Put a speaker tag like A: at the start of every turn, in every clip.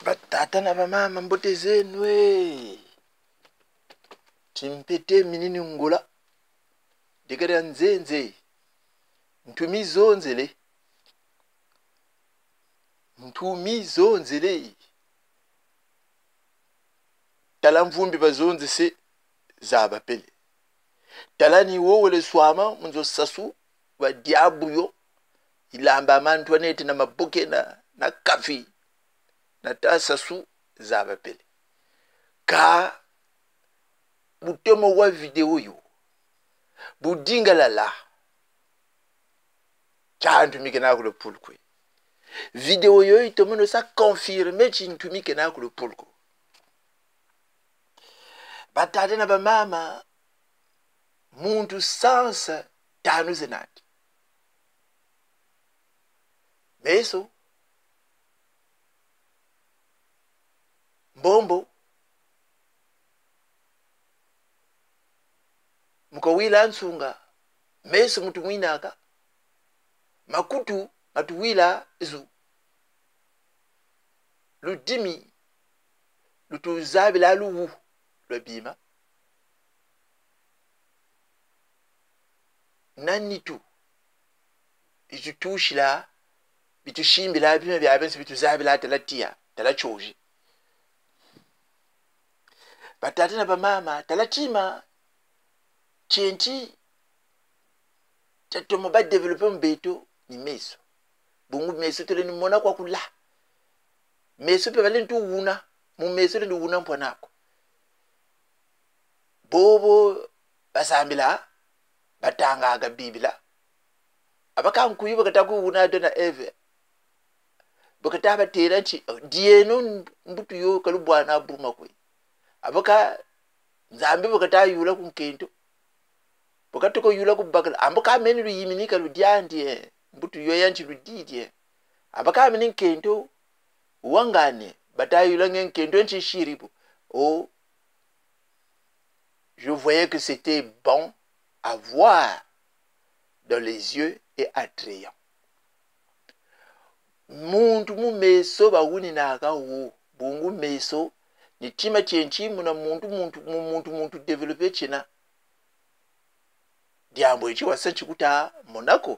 A: Batata na bamama mbote zenu timpete minini ngula dikari nzenze ntumi zonzele tala mvumbi bazonze se zaba pele tala ni wole swama munzo sasu wa diabu yo ilamba mantu anete na maboke na kafi na ta sasu zaba pele ka butemo wa video yo budinga lala chantu mikena ko le pulko video yo itomono sa confirmer chintu mikena ko le pulko batata na bamama muntu sansa tanu zenati meso mbombo mukawila nsunga meso mutu mwinaka makutu matuwila zu ludimi lutuzabila luwu lwabima nanitu itutushila bitushimbila bima byabensi bituzabila talatia talachoji batata na bamama talatima chenti tatomo ba developer mbeto ni meso bungu meso tole ni mona kwa kula meso pe bale ntu wuna mu meso le wuna mponako bobo basambila batanga aga bibila abaka nkuyi bakata ku wuna dona eve bakata batera nchi dieno mbutu yo kalubwana buma kwe abaka nzambe bakata yula kunkento bakata ko yula kubakala ambaka meni lu yiminika lu diandi mbutu yo yanchi lu didie abaka meni nkento wangane batayula nkento nchi shiribu oh je voyais que c'était bon à voir dans les yeux et attrayant. Muntu mu meso bawuni naka wo bungu meso ni tima chenchi muna muntu developer china diambo ichi wasanchi kuta monako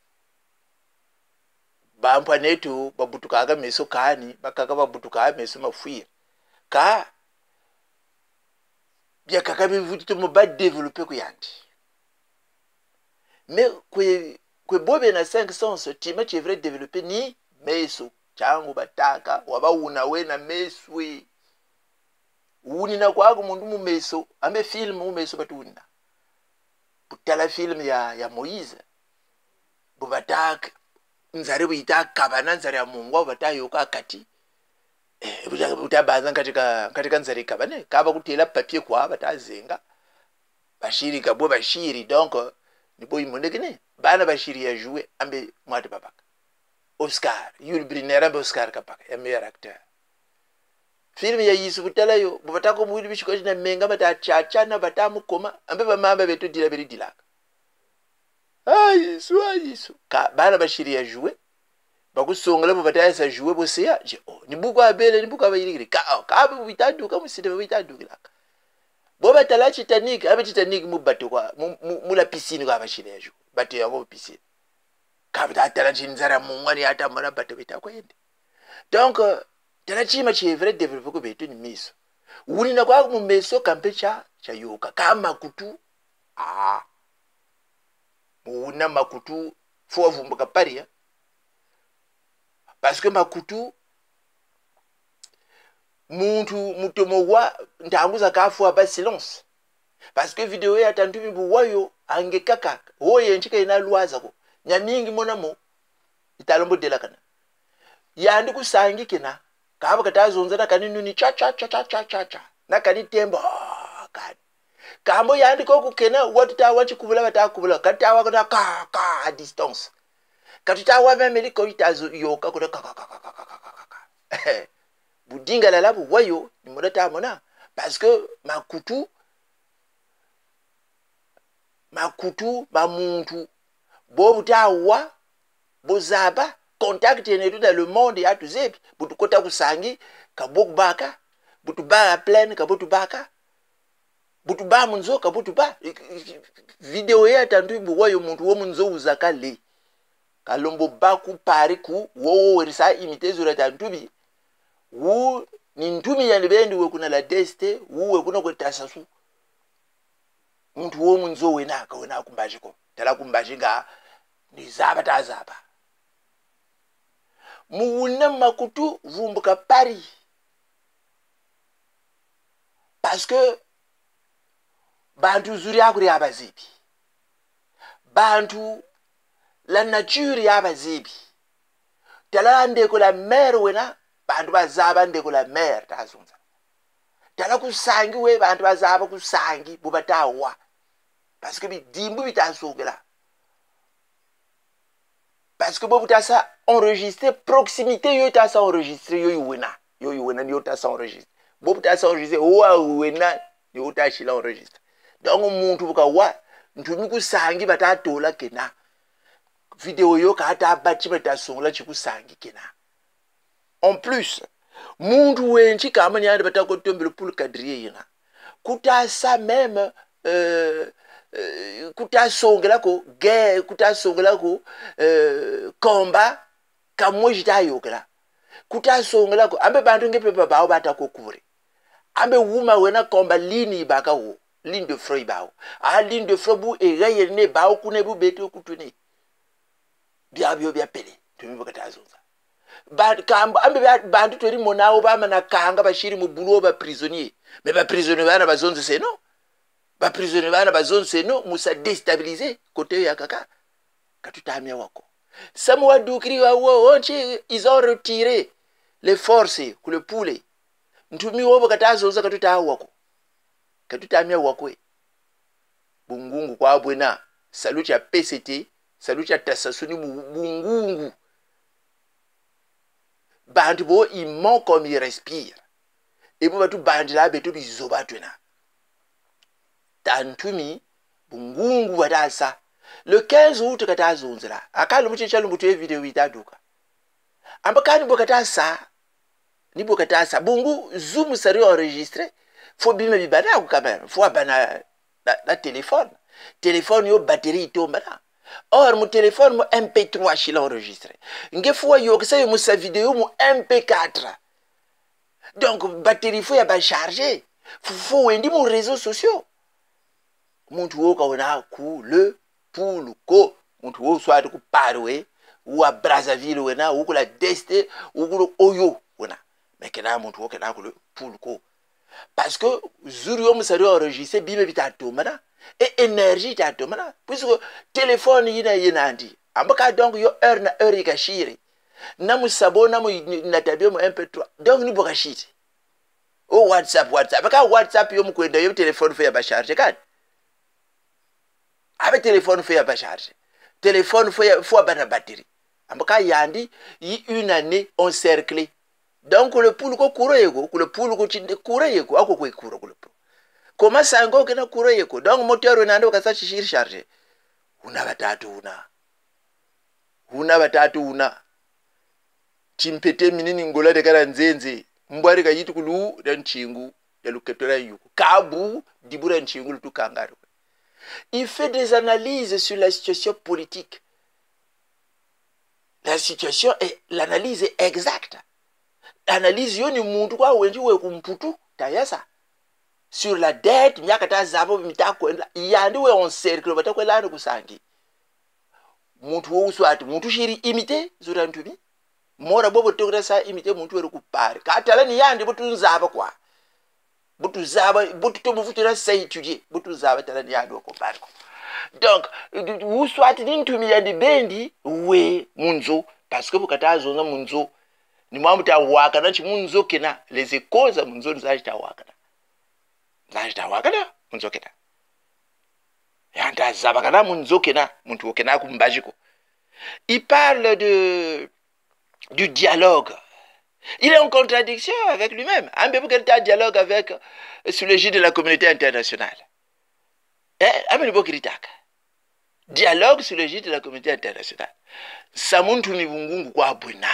A: bampa netu babutuka aga meso kani bakaka babutuka aga meso mafuir ka bia kaka bivutu mo ba developer kuyandi mais kwe bobe na 5 sens tima chi vrai développer ni meso changu bataka waba una we na meswe uni na kwago mundu mu meso ambe film mu meso batuna butala film ya Moïse bubataka nzare buitaka bananzare ya Mungu batayo kakati butabaza katika nzare kabane kaba kutela papier kwa batazenga bashiri kabwe bashiri donc ni boy monegene bana bashiri ya jouer ambe mwate babaka Oscar Yul Brynner ambe Oscar kapaka ya meilleur acteur film ya Yesu butala yo bubatako mwili bishiko na menga batachacha na batamu koma ambe bamamba beto dila beri dilaka Yesu ka bana bashiri ya jouer bakusongela bubataya sa jouer boseya je ni buko abele ni buko abayirikiri ka bubitadu ka muside bubitadu kilaka boba tala Titanic abe Titanic mu bato kwa mu la piscine kwa bashiri ya jouer bato ya ngo piscine ka butala chinzara mungwani ata mara bato bitako yende donc tala chima chi vrai développer ko beto ni miso uni na kwa mu meso kampecha cha yoka kama kutu una makutu fo vumbuka paria parce que makutu muntu mutomo wa ntanguza kafu aba silence parce que video ya tantu bibu wayo angekaka oye nchika inalwaza ko nyamingi monamo italombo dela kana yandi kusangi kina kaba katazonza na kaninu ni cha na kanitembo kani kambo yandi ko kukena watuta wachi kubula batakubula katawa kana ka a distance katutawa memeli ko itazo yoka ko budinga la labu wayo ni monata mona parce que makutu ba muntu bo butawa bozaba contact yenetu dans le monde ya tuzepi butu kota kusangi kaboku baka butu ba plein kabotu baka butu ba munzo kabotu ba video ya tandu buwayo muntu wo munzo uzakale kalombo baku pari ku wo werisa imite zura tandubi wu ni ntumi ya libendi we kuna la deste wu we kuna kwetasasu muntu wo munzo wena kumbajiko tala kumbajinga ni zaba ta zaba muwuna makutu vumbuka pari parce que bantu zuri akuri abazibi bantu la nature yabazibi tala ndeko la mer wena bantu bazaba ndeko la mer tazunza tala kusangi we bantu bazaba kusangi bubatawa parce que bidimbu bitasongela parce que bobu tasa enregistrer proximité yo tasa enregistrer yo wena yo tasa enregistrer bobu tasa enregistrer wa wena yo tashila enregistrer donc muntu buka wa ntumi kusangi batatola kena video yo kata bachi batasongela chikusangi kena en plus muntu wenchi kama nyande batakotombele pour cadrer yena kutasa même kutasongela ko guerre kutasongela ko komba kamwe jitayokela kutasongela ko ambe bantu ngepepa bawo batakokure ambe wuma wena komba lini baka wo ligne de front bawo a ligne de front bu erayene bawo kunebu beto kutune biabyo biapele tumi bakatazonza bad kamba ambe bantu tori monawo ba mana kanga bashiri mu bulo ba prisonnier mais ba prisonnier bana bazonze c'est non ba prisonnier bana bazonze c'est non musa déstabiliser côté ya kaka katutamia wako samwa dukiri wa onchi ils ont retiré les forces ku le poulet ntumi wobo katazonza katutawa wako katutamia wako bungungu kwa bwena salut ya PCT salut ya tasasuni bungungu bantu bo ils ment comme ils respirent et pour tout bandi la beto bizoba twena tantumi bungungu wadasa le 15 août katazonzela akalo muchicha lumbutu video itaduka ambakani bokatasa ni bokatasa bungu zoom sérieux enregistré faut bien bibana quand même faut abana la téléphone yo batterie tomba na or mon téléphone mo MP3 chila enregistré ngefua yo kesa yo mo sa vidéo mo MP4 donc batterie faut ya ba charger faut wendi mo réseaux sociaux muntu wo kaona ku le poule ko muntu wo swati ku parwe wa Brazzaville wena wo kula deste wo kulo oyo wena mekena muntu wo kena ku le poule ko parce que zuri yo musari enregistrer bibe bitatomana et énergie tatomana puisque téléphone yina ndi ambaka donc yo heure na heure ikashire na musabona mu natabio mu MP3 donc ni bokashite o WhatsApp aka WhatsApp yo mukwenda yo téléphone fait ya ba charger kad avec téléphone fait ya ba charger téléphone faut bana batterie ambaka yandi une année encerclé donc le poule ko kuro yego le poule ko chinde kuro yego ako ko kuro ko comment ça ngo kena kuro yego donc moteur nando kasa chishiri charger una batatu una chimpete minini ngola de kala nzenze mbwari ka yiti kulu dan chingu ya luketora yuko kabu dibura nchingu lutu kangaro. Il fait des analyses sur la situation politique. La situation est l'analyse est exacte. L'analyse yoni muntu kwa wenji we kumputu tayasa sur la dette myakata zabo mitakwenda yandi we on cercle batakwela kusangi muntu wo uswati muntu shiri imite zura ntubi mora bobo tokra sa imite muntu we kupari katala ni yandi butunzaba kwa butuzaba bututo muvutira sa étudier butuzaba tala ni yandi kupari donc uswati ni ntumi yandi bendi we munzo parce que bukatazo na munzo ni mwamuta waka na chimunzo kena les écoles za munzo nzajita waka na munzo kena yanda zabakana munzo kena muntu kena kumbajiko. Il parle du dialogue. Il est en contradiction avec lui-même. Ambe buketa dialogue avec sous l'égide de la communauté internationale. Ambe bokritaka. dialogue sur l'égide de la communauté internationale. Samuntu ni bungungu kwa bwina.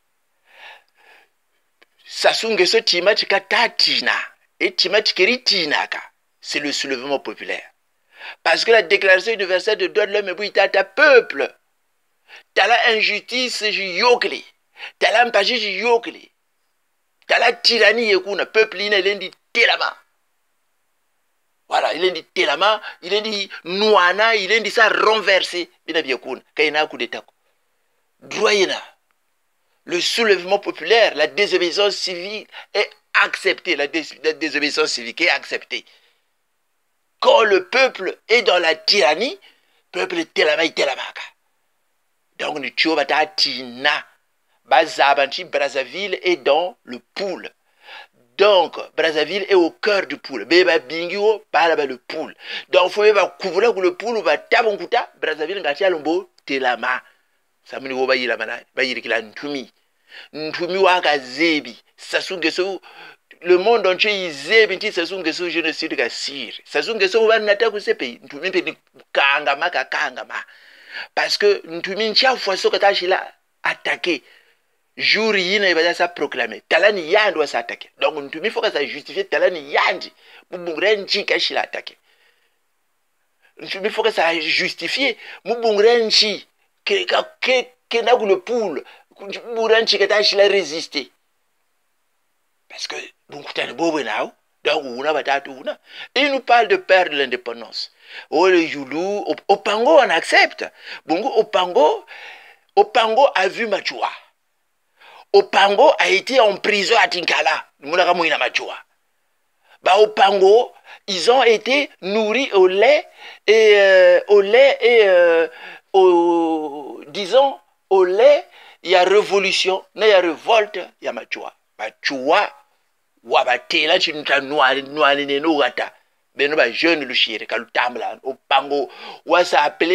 A: Sasunge so tima chikatatina. Et tima chikeritinaka. C'est le soulèvement populaire. Parce que la déclaration universelle des droits de l'homme est ta peuple. T'as la injustice yokli. T'as la mpaji yokli. T'as la tyrannie yekuna. Peuple ina lendi telama. Voilà, il est dit telama, il est dit nouana, il est dit ça renversé. Bina biakuna. Kaina coup d'état. Droyena. Le soulèvement populaire, la désobéissance civile est acceptée. La désobéissance civique est acceptée. Quand le peuple est dans la tyrannie, le peuple est telamaka. Donc, nous tina. Brazzaville est dans le pool. Donc, Brazzaville est au cœur du pool. Beba bingio, parle le pool. Donc, il faut couvrir le pool, va tabonkuta, Brazzaville, ngatia lombo, telama. Ça me dit, va y la mana, va y la ntumi. Ntumi waka zebi. Sasungeso, le monde entier, il zebi, sasungeso, génocide ga sir. Sasungeso, va n'attaque ce pays. Ntumi pe kangama ka kangama. Parce que ntumi ntia fois so kata chila attaqué. Jour yina va ça proclamer. Talani yandi doit s'attaquer. Donc ntumi faut que ça justifie talani yandi. Mubungre nchi ka chila attaquer. Ntumi faut que ça justifie mubungre nchi que n'a le poule. Mubungre kata chila résister. Parce que donc t'as le beau now. Donc il nous parle de perdre l'indépendance. Oh le Youlou, au Pango on accepte. Bongo au Pango a vu Machua. Opango a été en prison à Tinkala. Au Pango, ils ont été nourris au lait et disons au lait, il y a révolution, il y a révolte, il y a Machua. Machua, wabatela chinta noa nene no gata. Beno ba jeune le chire, kalu tambla, au Pango, wa sa appelé